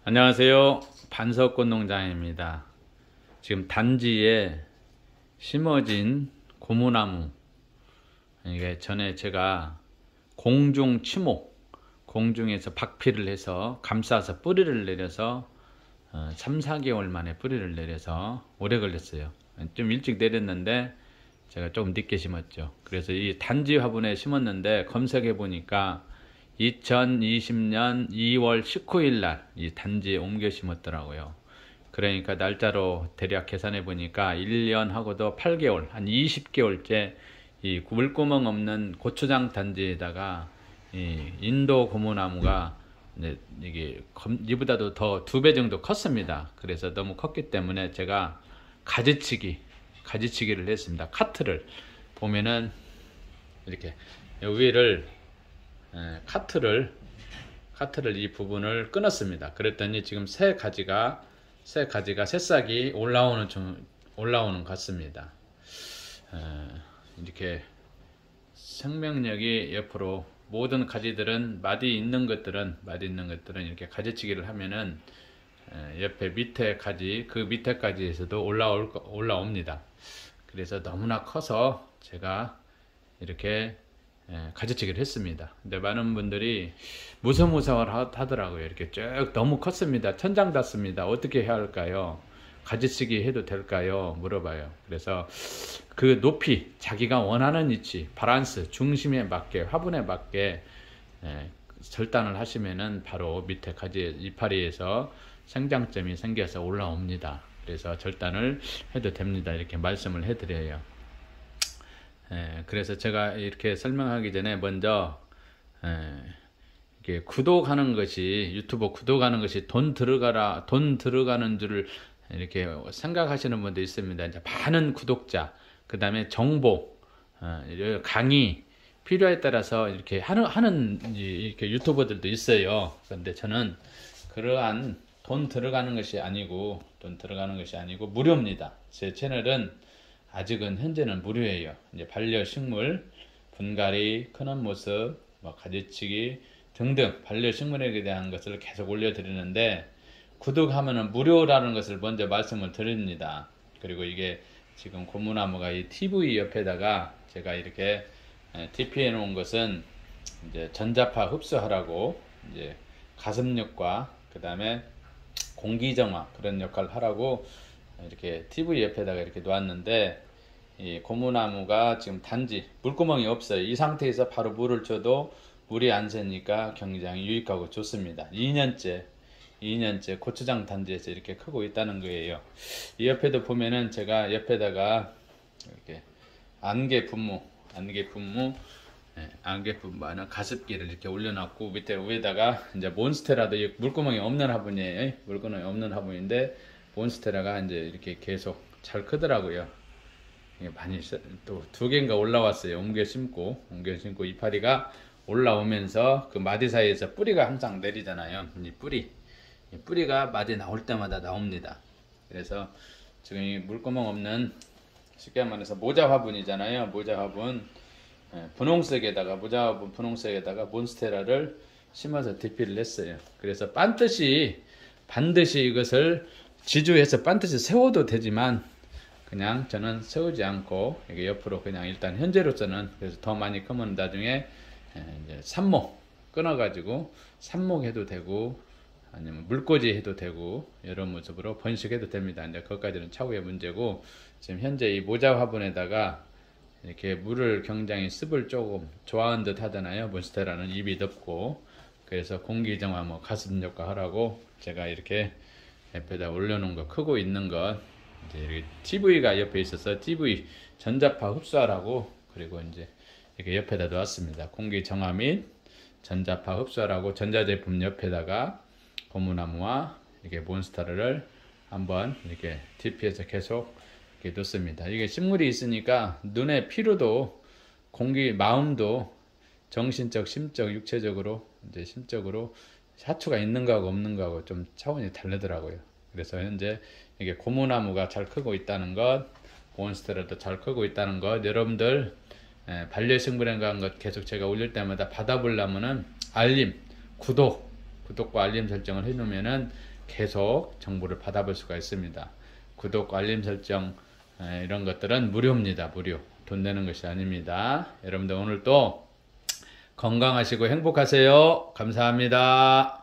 안녕하세요. 반석꽃 농장입니다. 지금 단지에 심어진 고무나무, 이게 전에 제가 공중 치목, 공중에서 박피를 해서 감싸서 뿌리를 내려서 3, 4개월 만에 뿌리를 내려서 오래 걸렸어요. 좀 일찍 내렸는데 제가 조금 늦게 심었죠. 그래서 이 단지 화분에 심었는데 검색해 보니까 2020년 2월 19일 날 이 단지에 옮겨 심었더라고요. 그러니까 날짜로 대략 계산해 보니까 1년하고도 8개월, 한 20개월째 이 물구멍 없는 고추장 단지에다가 이 인도 고무나무가 이게 이보다도 더 2배 정도 컸습니다. 그래서 너무 컸기 때문에 제가 가지치기를 했습니다. 카트를 보면은 이렇게 위를 카트를 이 부분을 끊었습니다. 그랬더니 지금 새싹이 올라오는 것 같습니다. 이렇게 생명력이 옆으로 모든 가지들은 마디 있는 것들은 이렇게 가지치기를 하면은 옆에 밑에 가지, 그 밑에 가지에서도 올라옵니다. 그래서 너무나 커서 제가 이렇게 가지치기를 했습니다. 근데 많은 분들이 무서워를 하더라고요. 이렇게 쭉 너무 컸습니다. 천장 닿습니다. 어떻게 해야 할까요? 가지치기 해도 될까요? 물어봐요. 그래서 그 높이, 자기가 원하는 위치, 바란스, 중심에 맞게, 화분에 맞게 절단을 하시면은 바로 밑에 가지 이파리에서 생장점이 생겨서 올라옵니다. 그래서 절단을 해도 됩니다. 이렇게 말씀을 해드려요. 그래서 제가 이렇게 설명하기 전에 먼저 이렇게 구독하는 것이, 유튜브 구독하는 것이 돈 들어가는 줄을 이렇게 생각하시는 분도 있습니다. 이제 많은 구독자, 그 다음에 정보, 강의 필요에 따라서 이렇게 하는 이렇게 유튜버들도 있어요. 그런데 저는 그러한 돈 들어가는 것이 아니고 무료입니다. 제 채널은 아직은 현재는 무료예요. 이제 반려식물, 분갈이, 크는 모습, 가지치기 등등 반려식물에 대한 것을 계속 올려드리는데, 구독하면은 무료라는 것을 먼저 말씀을 드립니다. 그리고 이게 지금 고무나무가 이 TV 옆에다가 제가 이렇게 TP해 놓은 것은 이제 전자파 흡수하라고, 이제 가습력과 그 다음에 공기정화 그런 역할을 하라고 이렇게 TV 옆에다가 이렇게 놓았는데, 이 고무나무가 지금 단지 물구멍이 없어요. 이 상태에서 바로 물을 줘도 물이 안 새니까 굉장히 유익하고 좋습니다. 2년째 고추장 단지에서 이렇게 크고 있다는 거예요. 이 옆에도 보면은 제가 옆에다가 이렇게 안개 분무 하는 가습기를 이렇게 올려놨고, 밑에 위에다가 이제 몬스테라도 물구멍이 없는 화분이에요. 물구멍이 없는 화분인데 몬스테라가 이제 이렇게 계속 잘 크더라고요. 많이 또 2개인가 올라왔어요. 옮겨 심고 이파리가 올라오면서 그 마디 사이에서 뿌리가 항상 내리잖아요. 이 뿌리가 마디 나올 때마다 나옵니다. 그래서 지금 이 물구멍 없는, 쉽게 말해서 모자 화분이잖아요. 모자 화분 분홍색에다가 몬스테라를 심어서 DP를 했어요. 그래서 반드시 이것을 지주해서 반드시 세워도 되지만, 그냥 저는 세우지 않고 이게 옆으로 그냥 일단 현재로서는, 그래서 더 많이 크면 나중에 이제 삽목 끊어가지고 삽목 해도 되고, 아니면 물꽂이 해도 되고, 이런 모습으로 번식해도 됩니다. 이제 그것까지는 차후의 문제고, 지금 현재 이 모자 화분에다가 이렇게 물을 굉장히 습을 조금 좋아하는 듯 하잖아요. 몬스테라는 입이 덥고. 그래서 공기정화 가습력과 하라고 제가 이렇게 옆에다 올려놓은 거, 크고 있는 것, 이제 이렇게 TV가 옆에 있어서 TV 전자파 흡수하라고, 그리고 이제 이렇게 옆에다 놓았습니다. 공기정화 및 전자파 흡수하라고 전자제품 옆에다가 고무나무와 이렇게 몬스테라를 한번 이렇게 DP해서 계속 이렇게 놓습니다. 이게 식물이 있으니까 눈의 피로도, 마음도 정신적, 심적, 육체적으로, 이제 심적으로 하초가 있는 거하고 없는 거하고 좀 차원이 다르더라고요. 그래서 현재 이게 고무나무가 잘 크고 있다는 것, 몬스테라도 잘 크고 있다는 것, 여러분들 반려식물에 관한 것 계속 제가 올릴 때마다 받아보려면은 구독과 알림 설정을 해놓으면은 계속 정보를 받아볼 수가 있습니다. 구독, 알림 설정 이런 것들은 무료입니다. 무료. 돈 내는 것이 아닙니다. 여러분들 오늘 또 건강하시고 행복하세요. 감사합니다.